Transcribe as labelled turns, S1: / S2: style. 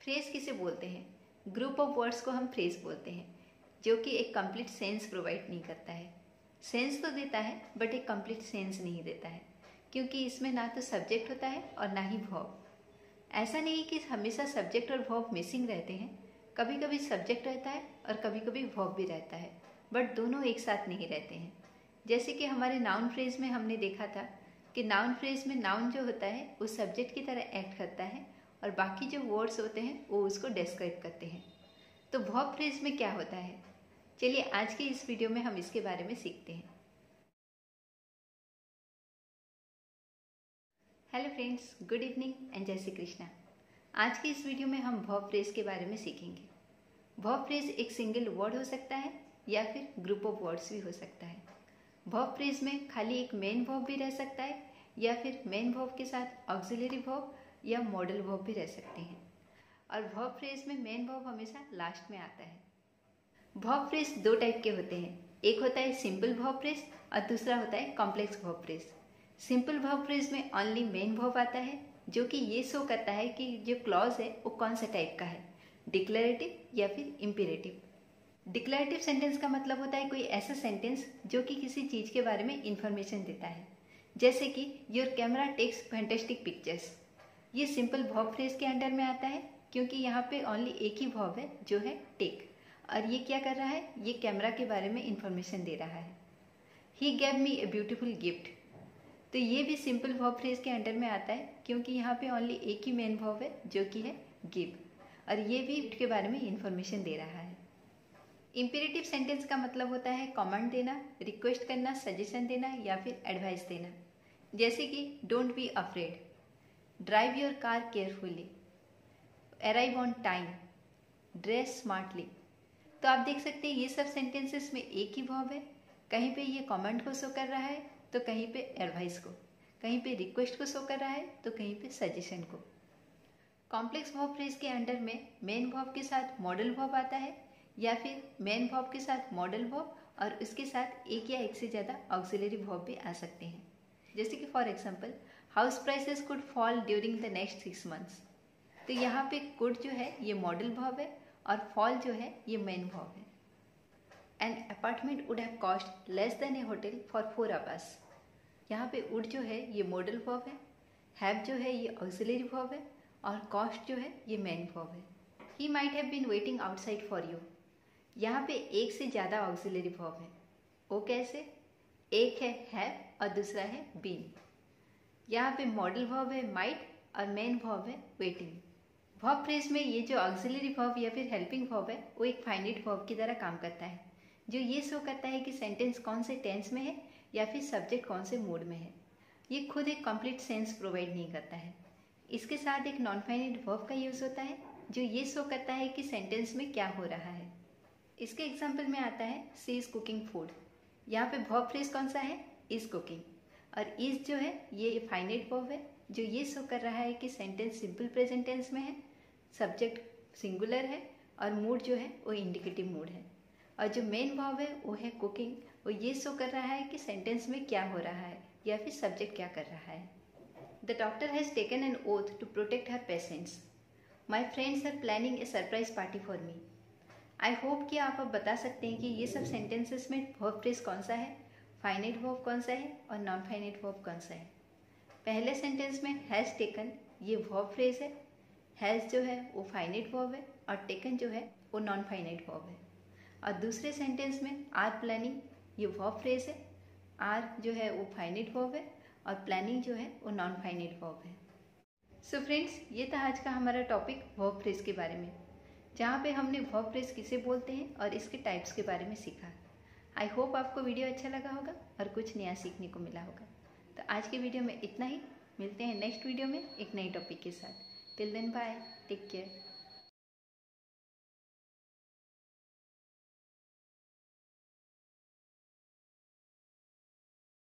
S1: Phrase किसे बोलते हैं? ग्रुप ऑफ वर्ड्स को हम फ्रेज बोलते हैं, जो कि एक कंप्लीट सेंस प्रोवाइड नहीं करता है। सेंस तो देता है बट एक कंप्लीट सेंस नहीं देता है, क्योंकि इसमें ना तो सब्जेक्ट होता है और ना ही वर्ब। ऐसा नहीं कि हमेशा सब्जेक्ट और वर्ब मिसिंग रहते हैं, कभी कभी सब्जेक्ट रहता है और कभी कभी वर्ब भी रहता है, बट दोनों एक साथ नहीं रहते हैं। जैसे कि हमारे नाउन फ्रेज में हमने देखा था कि नाउन फ्रेज में नाउन जो होता है वो सब्जेक्ट की तरह एक्ट करता है और बाकी जो वर्ड्स होते हैं वो उसको डिस्क्राइब करते हैं। तो वर्ब फ्रेज में क्या होता है, चलिए आज के इस वीडियो में हम इसके बारे में सीखते हैं। Hello friends, good evening and जय श्री कृष्णा। आज के इस वीडियो में हम वर्ब फ्रेज के बारे में सीखेंगे। वर्ब फ्रेज एक सिंगल वर्ड हो सकता है या फिर ग्रुप ऑफ वर्ड्स भी हो सकता है। वर्ब फ्रेज में खाली एक मेन वर्ब भी रह सकता है या फिर मेन वर्ब के साथ ऑक्सिलरी वर्ब या मॉडल वर्ब भी रह सकते हैं। और वर्ब फ्रेज में मेन वर्ब हमेशा लास्ट में आता है। वर्ब फ्रेज दो टाइप के होते हैं, एक होता है सिंपल वर्ब फ्रेज और दूसरा होता है complex verb phrase. Simple verb phrase में ओनली मेन वर्ब आता है, जो कि ये शो करता है कि जो क्लॉज है वो कौन सा टाइप का है, डिक्लेरेटिव या फिर इम्पेरेटिव। डिक्लेरेटिव सेंटेंस का मतलब होता है कोई ऐसा सेंटेंस जो कि किसी चीज़ के बारे में इंफॉर्मेशन देता है, जैसे कि your camera takes fantastic pictures. ये सिंपल वर्ब फ्रेज के अंडर में आता है, क्योंकि यहाँ पे ओनली एक ही वर्ब है जो है टेक, और ये क्या कर रहा है, ये कैमरा के बारे में इंफॉर्मेशन दे रहा है। He gave me a beautiful gift, तो ये भी सिंपल वर्ब फ्रेज के अंडर में आता है, क्योंकि यहाँ पे ओनली एक ही मेन वर्ब है जो कि है गिव, और ये भी गिफ्ट के बारे में इंफॉर्मेशन दे रहा है। इम्पेरेटिव सेंटेंस का मतलब होता है कमांड देना, रिक्वेस्ट करना, सजेशन देना या फिर एडवाइस देना, जैसे कि don't be afraid, drive your car carefully, arrive on time, dress smartly. तो आप देख सकते हैं ये सब सेंटेंसेस में एक ही वर्ब है, कहीं पे ये कमांड को शो कर रहा है तो कहीं पे एडवाइस को, कहीं पे रिक्वेस्ट को शो कर रहा है तो कहीं पे सजेशन को। कॉम्प्लेक्स वर्ब फ्रेज के अंडर में मेन वर्ब के साथ मॉडल वर्ब आता है, या फिर मेन वर्ब के साथ मॉडल वर्ब और उसके साथ एक या एक से ज़्यादा ऑक्सिलरी वर्ब भी आ सकते हैं। जैसे कि for example, house prices could fall during the next 6 months। तो यहाँ पे कुड जो है ये मॉडल वर्ब है और फॉल जो है ये मेन वर्ब है। An apartment would have cost less than a hotel for 4 hours। यहाँ पे वुड जो है ये मॉडल वर्ब है, हैव जो है ये ऑक्सिलरी वर्ब है और कॉस्ट जो है ये मेन वर्ब है। He might have been waiting outside for you, यहाँ पे एक से ज़्यादा ऑक्सिलरी वर्ब है। वो कैसे? एक है हैव और दूसरा है बीन। यहाँ पे मॉडल वर्ब है माइट और मेन वर्ब है वेटिंग। वर्ब फ्रेज में ये जो ऑक्सिलरी वर्ब या फिर हेल्पिंग वर्ब है वो एक फाइनाइट वर्ब की तरह काम करता है, जो ये शो करता है कि सेंटेंस कौन से टेंस में है या फिर सब्जेक्ट कौन से मूड में है। ये खुद एक कंप्लीट सेंस प्रोवाइड नहीं करता है। इसके साथ एक नॉन फाइनाइट वर्ब का यूज़ होता है, जो ये शो करता है कि सेंटेंस में क्या हो रहा है। इसके एग्जाम्पल में आता है सी इज़ कुकिंग फूड। यहाँ पे वर्ब फ्रेज कौन सा है? इज़ कुकिंग, और इज़ जो है ये फाइनाइट वर्ब है, जो ये शो कर रहा है कि सेंटेंस सिंपल प्रेजेंट टेंस में है, सब्जेक्ट सिंगुलर है और मूड जो है वो इंडिकेटिव मूड है। और जो मेन वर्ब है वो है कुकिंग, वो ये शो कर रहा है कि सेंटेंस में क्या हो रहा है या फिर सब्जेक्ट क्या कर रहा है। The doctor has taken an oath to protect her patients. My friends are planning a surprise party for me. I hope कि आप अब बता सकते हैं कि ये सब सेंटेंसेस में वर्ब फ्रेज कौन सा है, फाइनाइट वर्ब कौन सा है और नॉन फाइनाइट वर्ब कौन सा है। पहले सेंटेंस में हैज़ टेकन ये वर्ब फ्रेज है, हैज़ जो है वो फाइनाइट वर्ब है और टेकन जो है वो नॉन फाइनाइट वर्ब है। और दूसरे सेंटेंस में आर प्लानिंग ये वर्ब फ्रेज है, आर जो है वो फाइनाइट वर्ब है और प्लानिंग जो है वो नॉन फाइनाइट वर्ब है। सो फ्रेंड्स, ये था आज का हमारा टॉपिक वर्ब फ्रेज के बारे में, जहाँ पे हमने वर्ब फ्रेज किसे बोलते हैं और इसके टाइप्स के बारे में सीखा। आई होप आपको वीडियो अच्छा लगा होगा और कुछ नया सीखने को मिला होगा। तो आज के वीडियो में इतना ही, मिलते हैं नेक्स्ट वीडियो में एक नई टॉपिक के साथ। Till then bye, take care.